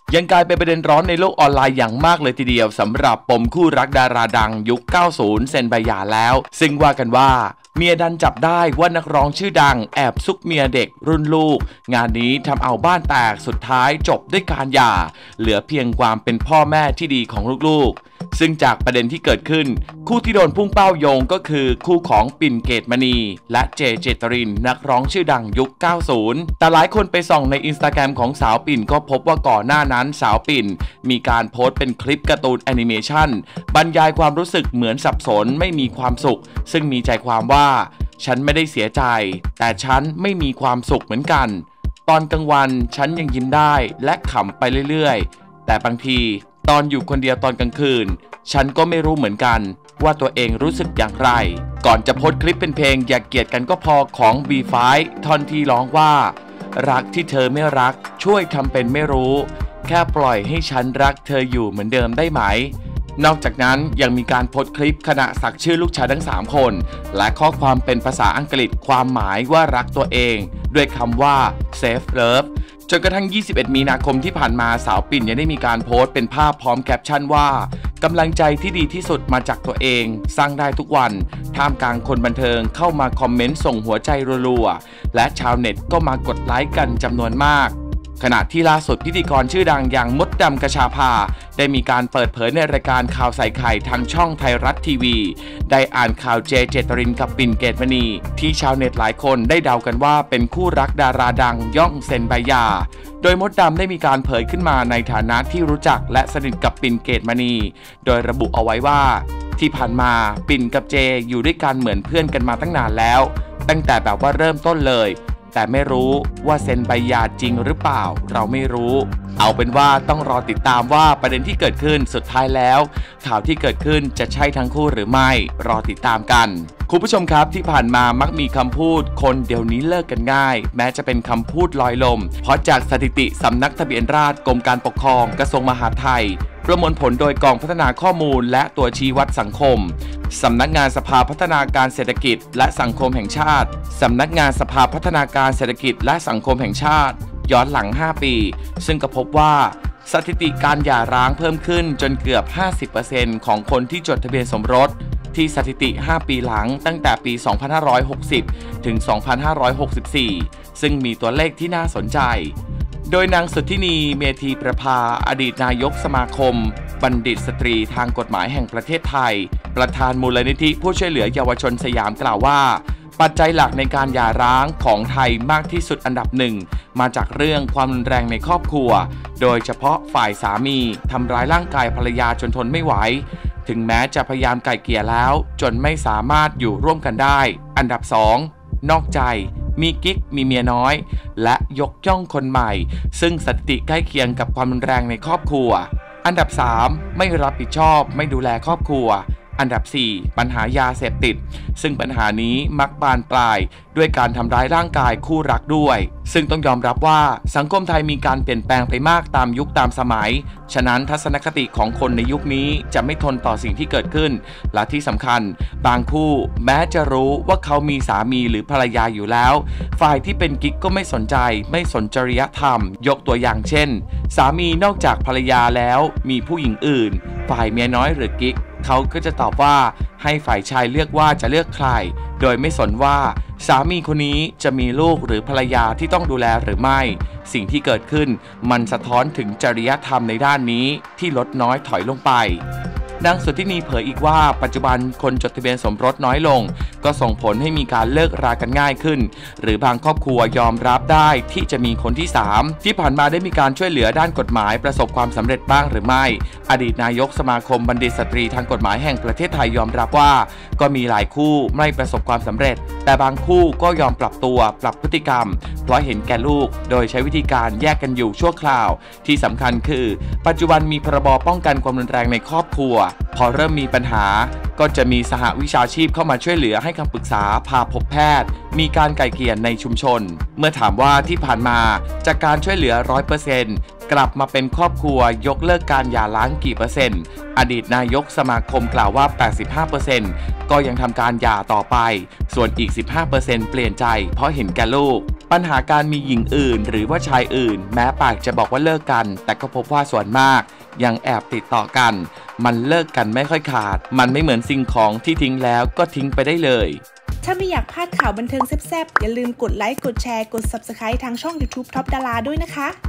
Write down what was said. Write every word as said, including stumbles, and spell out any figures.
ยังกลายเป็นประเด็นร้อนในโลกออนไลน์อย่างมากเลยทีเดียวสำหรับปมคู่รักดาราดังยุค เก้าสิบ เซ็นใบหย่าแล้วซึ่งว่ากันว่าเมียดันจับได้ว่านักร้องชื่อดังแอบซุกเมียเด็กรุ่นลูกงานนี้ทำเอาบ้านแตกสุดท้ายจบด้วยการหย่าเหลือเพียงความเป็นพ่อแม่ที่ดีของลูกๆซึ่งจากประเด็นที่เกิดขึ้นคู่ที่โดนพุ่งเป้าโยงก็คือคู่ของปิ่นเกตมณีและเจเจตรินนักร้องชื่อดังยุค เก้าสิบ แต่หลายคนไปส่องในอินสตาแกรมของสาวปิ่นก็พบว่าก่อนหน้านั้นสาวปิ่นมีการโพสต์เป็นคลิปการ์ตูนแอนิเมชันบรรยายความรู้สึกเหมือนสับสนไม่มีความสุขซึ่งมีใจความว่าฉันไม่ได้เสียใจแต่ฉันไม่มีความสุขเหมือนกันตอนกลางวันฉันยังยิ้มได้และขำไปเรื่อยๆแต่บางทีตอนอยู่คนเดียวตอนกลางคืนฉันก็ไม่รู้เหมือนกันว่าตัวเองรู้สึกอย่างไรก่อนจะโพสต์คลิปเป็นเพลงอย่าเกลียดกันก็พอของ บี ไฟว์ ท่อนที่ร้องว่ารักที่เธอไม่รักช่วยทำเป็นไม่รู้แค่ปล่อยให้ฉันรักเธออยู่เหมือนเดิมได้ไหมนอกจากนั้นยังมีการโพสต์คลิปขณะสักชื่อลูกชายทั้งสามคนและข้อความเป็นภาษาอังกฤษความหมายว่ารักตัวเองด้วยคำว่า self love จนกระทั่งยี่สิบเอ็ดมีนาคมที่ผ่านมาสาวปิ่นยังได้มีการโพสต์เป็นภาพพร้อมแคปชั่นว่ากำลังใจที่ดีที่สุดมาจากตัวเองสร้างได้ทุกวันท่ามกลางคนบันเทิงเข้ามาคอมเมนต์ส่งหัวใจรัวๆและชาวเน็ตก็มากดไลค์กันจำนวนมากขณะที่ล่าสุดพิธีกรชื่อดังอย่างมดดำกระชาภาได้มีการเปิดเผยในรายการข่าวใส่ไข่ทางช่องไทยรัฐทีวีได้อ่านข่าวเจเจตรินกับปิ่นเกตมณีที่ชาวเน็ตหลายคนได้เดากันว่าเป็นคู่รักดาราดังย่องเซ็นใบหย่าโดยมดดำได้มีการเผยขึ้นมาในฐานะที่รู้จักและสนิทกับปิ่นเกตมณีโดยระบุเอาไว้ว่าที่ผ่านมาปิ่นกับเจอยู่ด้วยกันเหมือนเพื่อนกันมาตั้งนานแล้วตั้งแต่แบบว่าเริ่มต้นเลยแต่ไม่รู้ว่าเซ็นใบหย่าจริงหรือเปล่าเราไม่รู้เอาเป็นว่าต้องรอติดตามว่าประเด็นที่เกิดขึ้นสุดท้ายแล้วข่าวที่เกิดขึ้นจะใช่ทั้งคู่หรือไม่รอติดตามกันคุณผู้ชมครับที่ผ่านมามักมีคำพูดคนเดี๋ยวนี้เลิกกันง่ายแม้จะเป็นคำพูดลอยลมเพราะจากสถิติสำนักทะเบียนราษฎร์กรมการปกครองกระทรวงมหาดไทยประมวลผลโดยกองพัฒนาข้อมูลและตัวชี้วัดสังคมสำนักงานสภาพัฒนาการเศรษฐกิจและสังคมแห่งชาติสำนักงานสภาพัฒนาการเศรษฐกิจและสังคมแห่งชาติย้อนหลังห้าปีซึ่งก็พบว่าสถิติการหย่าร้างเพิ่มขึ้นจนเกือบ ห้าสิบเปอร์เซ็นต์ ของคนที่จดทะเบียนสมรสที่สถิติห้าปีหลังตั้งแต่ปีสองพันห้าร้อยหกสิบถึงสองพันห้าร้อยหกสิบสี่ซึ่งมีตัวเลขที่น่าสนใจโดยนางสุทธินีเมธีประภาอดีตนายกสมาคมบัณฑิตสตรีทางกฎหมายแห่งประเทศไทยประธานมูลนิธิผู้ช่วยเหลือเยาวชนสยามกล่าวว่าปัจจัยหลักในการหย่าร้างของไทยมากที่สุดอันดับหนึ่งมาจากเรื่องความรุนแรงในครอบครัวโดยเฉพาะฝ่ายสามีทำร้ายร่างกายภรรยาจนทนไม่ไหวถึงแม้จะพยายามไกล่เกลี่ยแล้วจนไม่สามารถอยู่ร่วมกันได้อันดับสองนอกใจมีกิ๊กมีเมียน้อยและยกย่องคนใหม่ซึ่งสถิติใกล้เคียงกับความรุนแรงในครอบครัวอันดับสามไม่รับผิดชอบไม่ดูแลครอบครัวอันดับสี่ปัญหายาเสพติดซึ่งปัญหานี้มักบานปลายด้วยการทำร้ายร่างกายคู่รักด้วยซึ่งต้องยอมรับว่าสังคมไทยมีการเปลี่ยนแปลงไปมากตามยุคตามสมัยฉะนั้นทัศนคติของคนในยุคนี้จะไม่ทนต่อสิ่งที่เกิดขึ้นและที่สำคัญบางคู่แม้จะรู้ว่าเขามีสามีหรือภรรยาอยู่แล้วฝ่ายที่เป็นกิ๊กก็ไม่สนใจไม่สนจริยธรรมยกตัวอย่างเช่นสามีนอกจากภรรยาแล้วมีผู้หญิงอื่นฝ่ายเมียน้อยหรือกิ๊กเขาก็จะตอบว่าให้ฝ่ายชายเลือกว่าจะเลือกใครโดยไม่สนว่าสามีคนนี้จะมีลูกหรือภรรยาที่ต้องดูแลหรือไม่สิ่งที่เกิดขึ้นมันสะท้อนถึงจริยธรรมในด้านนี้ที่ลดน้อยถอยลงไปนางสุทธินีเผยอีกว่าปัจจุบันคนจดทะเบียนสมรสน้อยลงก็ส่งผลให้มีการเลิกรากันง่ายขึ้นหรือบางครอบครัวยอมรับได้ที่จะมีคนที่สามที่ผ่านมาได้มีการช่วยเหลือด้านกฎหมายประสบความสำเร็จบ้างหรือไม่อดีตนายกสมาคมบัณฑิตสตรีทางกฎหมายแห่งประเทศไทยยอมรับว่าก็มีหลายคู่ไม่ประสบความสำเร็จแต่บางคู่ก็ยอมปรับตัวปรับพฤติกรรมเพราะเห็นแก่ลูกโดยใช้วิธีการแยกกันอยู่ชั่วคราวที่สำคัญคือปัจจุบันมีพรบป้องกันความรุนแรงในครอบครัวพอเริ่มมีปัญหาก็จะมีสหวิชาชีพเข้ามาช่วยเหลือให้คำปรึกษาพาพบแพทย์มีการไกล่เกลี่ยในชุมชนเมื่อถามว่าที่ผ่านมาจากการช่วยเหลือ ร้อยเปอร์เซ็นต์ กลับมาเป็นครอบครัวยกเลิกการหย่าร้างกี่เปอร์เซ็นต์อดีตนายกสมาคมกล่าวว่า แปดสิบห้าเปอร์เซ็นต์ ก็ยังทำการหย่าต่อไปส่วนอีก สิบห้าเปอร์เซ็นต์ เปลี่ยนใจเพราะเห็นแก่ลูกปัญหาการมีหญิงอื่นหรือว่าชายอื่นแม้ปากจะบอกว่าเลิกกันแต่ก็พบว่าส่วนมากยังแอบติดต่อกันมันเลิกกันไม่ค่อยขาดมันไม่เหมือนสิ่งของที่ทิ้งแล้วก็ทิ้งไปได้เลยถ้าไม่อยากพลาดข่าวบันเทิงแซ่บๆอย่าลืมกดไลค์กดแชร์กด ซับสไครบ์ ทางช่อง ยูทูบ ท็อปดาราด้วยนะคะ